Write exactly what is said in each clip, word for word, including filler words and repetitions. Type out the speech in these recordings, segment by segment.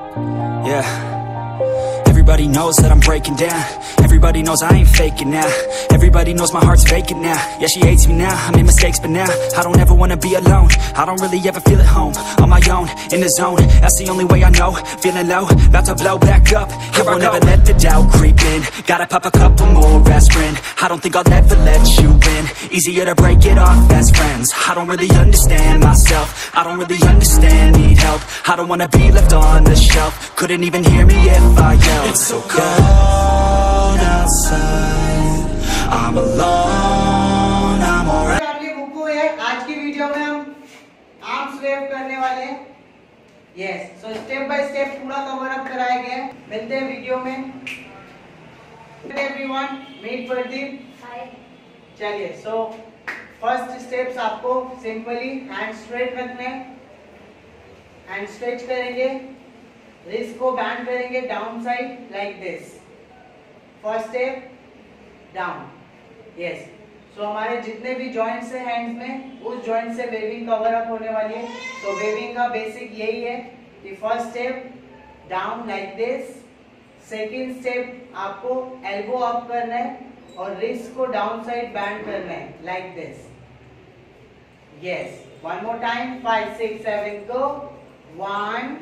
Yeah. Everybody knows that I'm breaking down. Everybody knows I ain't faking now. Everybody knows my heart's vacant now. Yeah, she hates me now, I made mistakes but now I don't ever wanna be alone. I don't really ever feel at home. On my own, in the zone, that's the only way I know. Feeling low, about to blow back up. Here I won't ever let the doubt creep in. Gotta pop a couple more aspirin. I don't think I'll ever let you in. Easier to break it off best friends. I don't really understand myself. I don't really understand, need help. I don't wanna be left on the shelf. Couldn't even hear me if I yelled. It's so cold outside, I'm alone, I'm alright. आज की video में हम arms wave करने वाले हैं. Yes, so step by step पूरा cover up कराया गया है. मिलते हैं वीडियो में. Everyone, meet Pradeep. हाय. चलिए, सो फर्स्ट स्टेप्स आपको सिंपली हैंड स्ट्रेट रखने हैं. हैंड स्ट्रेच करेंगे, रिस्ट को बैंड करेंगे down side like this. First step down. Yes, so हमारे जितने भी जॉइंट्स हैं हैंड्स में, उस जॉइंट से वेविंग कवर अप होने वाली है. तो वेविंग का बेसिक यही है कि first step down like this. Second step आपको एल्बो अप करना है और रिस्ट को डाउन साइड बैंड करना है like this. Yes, one more time. Five six seven go. One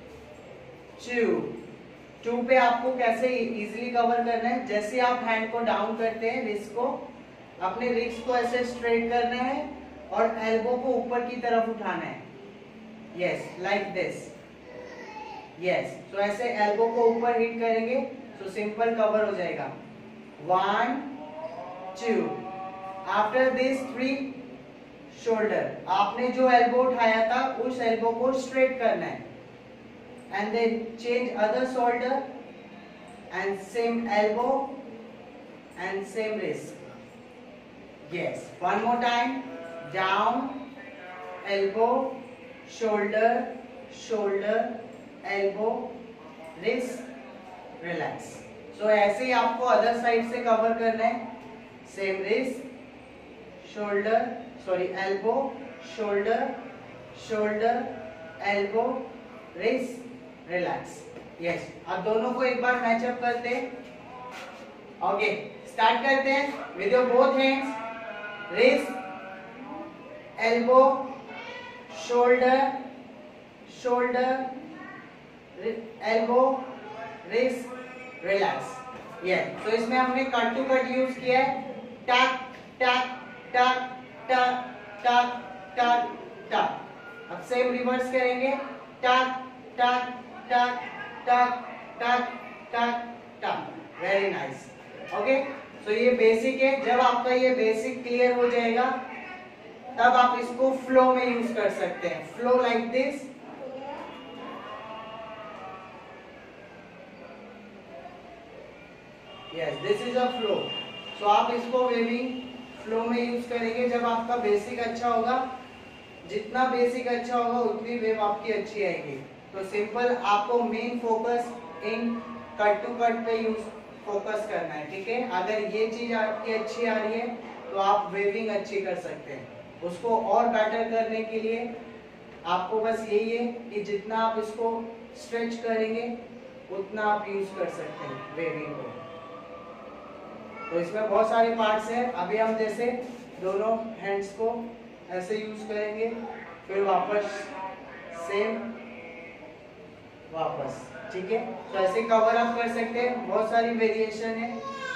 two. Two पे आपको कैसे इजीली कवर करना है, जैसे आप हैंड को डाउन करते हैं, रिस्ट को, अपने रिस्ट को ऐसे स्ट्रेट करना है और एल्बो को ऊपर की तरफ उठाना है. Yes, like this. यस, तो ऐसे एल्बो को ऊपर हिट करेंगे तो सिंपल कवर हो जाएगा. One two. After this three shoulder. आपने जो एल्बो उठाया था उस एल्बो को स्ट्रेट करना है. And then change other shoulder and same elbow and same wrist. Yes, one more time. Down, elbow, shoulder, shoulder, elbow, wrist, relax. So ऐसे ही आपको अदर साइड से कवर करना है. Same wrist, shoulder, sorry, elbow, shoulder, shoulder, elbow, wrist, relax. Yes, अब दोनों को एक बार matchup करते हैं. ओके, स्टार्ट करते हैं with your both hands. Wrist, elbow, shoulder, shoulder, elbow, wrist, relax. Yes, तो इसमें हमने कट टू कट यूज किया है. टक टक टक टक टक टक टक. अब सेम रिवर्स करेंगे. टक टक टक टक टक टक टक. Very nice. ओके, सो ये बेसिक है. जब आपका ये बेसिक क्लियर हो जाएगा तब आप इसको फ्लो में यूज कर सकते हैं. Flow like this. Yes, this is a flow. So आप इसको वेविंग फ्लो में यूज करेंगे जब आपका बेसिक अच्छा होगा. जितना बेसिक अच्छा होगा उतनी वेव आपकी अच्छी आएगी. तो सिंपल आपको main focus in cut to cut पे यूज फोकस करना है. ठीक है, अगर ये चीज आपकी अच्छी आ रही है तो आप वेविंग अच्छी कर सकते हैं. उसको और बेटर करने के लिए आपको बस यही है कि जितना आप इसको स्ट्रेच करेंगे उतना आप यूज कर सकते हैं वेविंग को. तो इसमें बहुत सारे पार्ट्स हैं. अभी हम जैसे दोनों हैंड्स को ऐसे यूज करेंगे, फिर वापस सेम, वापस. ठीक है, तो ऐसे कवर अप कर सकते हैं. बहुत सारी वेरिएशन है.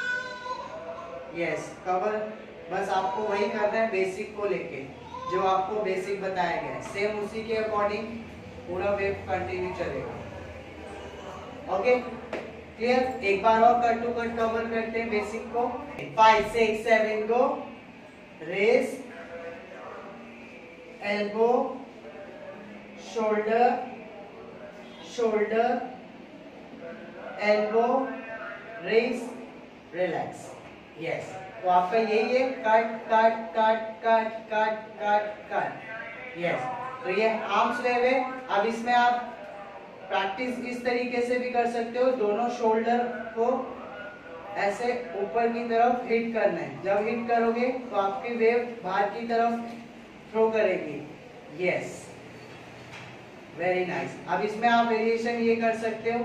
यस, कवर बस आपको वही करना है बेसिक को लेके, जो आपको बेसिक बताया गया है. सेम उसी के अकॉर्डिंग पूरा वेव कंटिन्यू चलेगा. Okay, clear. एक बार और कट टू कट कवर करते हैं बेसिक को. Five six seven go. Wrist, elbow, shoulder, shoulder, elbow, wrist, relax. Yes, तो आपका यही है. Cut cut cut cut cut cut cut. Yes, तो ये आर्म्स वेव है. अब इसमें आप प्रैक्टिस इस तरीके से भी कर सकते हो. दोनों शोल्डर को ऐसे ऊपर की तरफ हिट करना है. जब हिट करोगे तो आपकी वेव बाहर की तरफ थ्रो करेगी. Yes, very nice. अब इसमें आप वेरिएशन ये कर सकते हो,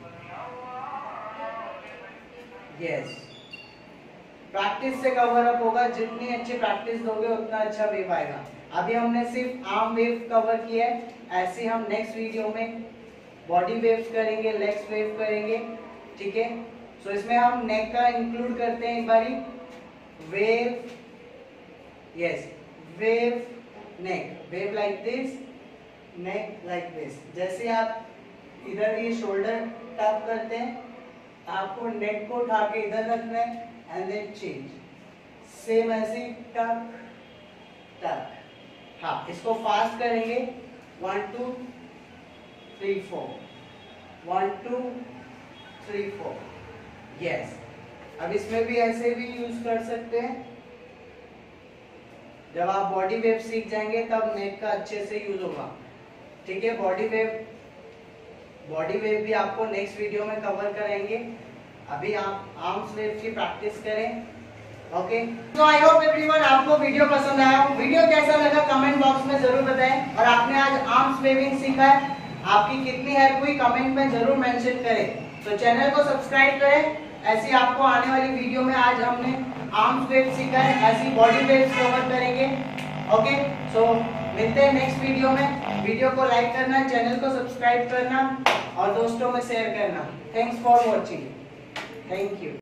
यस। प्रैक्टिस से कवर अप होगा, जितनी अच्छी प्रैक्टिस दोगे उतना अच्छा वेव आएगा। अभी हमने सिर्फ आर्म वेव कवर किया है, ऐसे हम नेक्स्ट वीडियो में बॉडी वेव्स करेंगे, लेग्स वेव करेंगे, ठीक है। सो so, इसमें हम नेक का इंक्लूड करते हैं एक बारी, wave, yes, wave neck, wave like this, neck like this. जैसे आप इधर ये शोल्डर टैप करते हैं, आपको नेक को उठा के इधर रखना है एंड देन चेंज, सेम ऐसे टक टक। हाँ, इसको फास्ट करेंगे, one two three four, one two three four, yes. अब इसमें भी ऐसे भी यूज कर सकते हैं। जब आप बॉडी वेव सीख जाएंगे तब नेक का अच्छे से यूज होगा, ठीक है। बॉडी वेव बॉडी वेव भी आपको नेक्स्ट वीडियो में कवर करेंगे। अभी आप आर्म्स वेव की प्रैक्टिस करें, ओके। तो आई होप एवरीवन आपको वीडियो पसंद आया। वीडियो कैसा लगा कमेंट बॉक्स में जरूर बताएं, और आपने आज आर्म्स वेविंग सीखा है, आपकी कितनी हेल्प हुई कमेंट में जरूर मेंशन करें। तो चैनल को सब्सक्राइब करें, ऐसी आपको आने वाली वीडियो में आज हमने आर्म्स वेव सीखा है, ऐसी बॉडी वेव्स कवर करेंगे, ओके। सो मिलते हैं नेक्स्ट वीडियो में। वीडियो को लाइक करना, चैनल को सब्सक्राइब करना और दोस्तों में शेयर करना। Thanks for watching, thank you.